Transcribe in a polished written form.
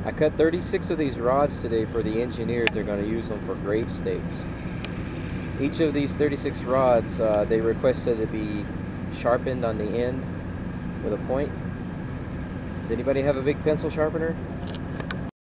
I cut 36 of these rods today for the engineers. They're going to use them for grade stakes. Each of these 36 rods, they requested to be sharpened on the end with a point. Does anybody have a big pencil sharpener?